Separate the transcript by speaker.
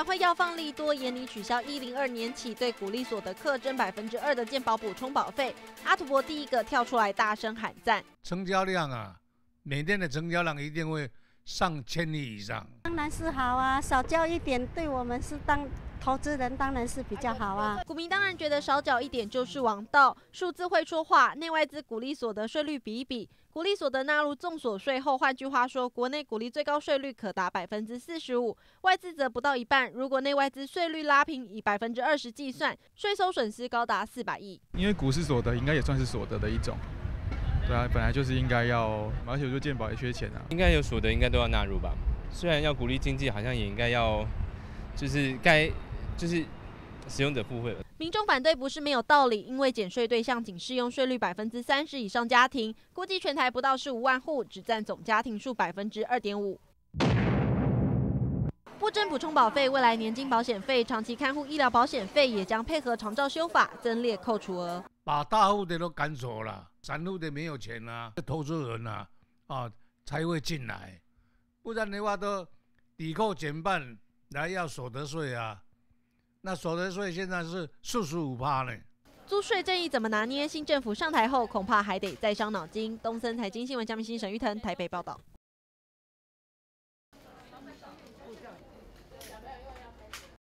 Speaker 1: 管会要放利多，严拟取消102年起对股利所得课征2%的健保补充保费。阿土伯第一个跳出来大声喊赞，
Speaker 2: 成交量啊，每天的成交量一定会上千亿以上。
Speaker 3: 当然是好啊，少交一点对我们是投资人当然是比较好啊。
Speaker 1: 股民当然觉得少缴一点就是王道，数字会说话。内外资股利所得税率比一比，股利所得纳入综所税后，换句话说，国内股利最高税率可达45%，外资则不到一半。如果内外资税率拉平，以20%计算，税收损失高达400亿。
Speaker 4: 因为股市所得应该也算是所得的一种。对啊，本来就是应该要，而且我觉得健保也缺钱啊，
Speaker 5: 应该有所得应该都要纳入吧。虽然要鼓励经济，好像也应该要，就是使用者付费了。
Speaker 1: 民众反对不是没有道理，因为减税对象仅适用税率30%以上家庭，估计全台不到15万户，只占总家庭数2.5%。不征补充保费，未来年金保险费、长期看护医疗保险费也将配合长照修法增列扣除额，
Speaker 2: 把大户的都赶走了，散户的没有钱啊，投资人啊，才会进来，不然的话都抵扣减半来要所得税啊。那所得税现在是45%呢。
Speaker 1: 租税正义怎么拿捏？新政府上台后，恐怕还得再伤脑筋。东森财经新闻江明新、沈玉腾台北报道。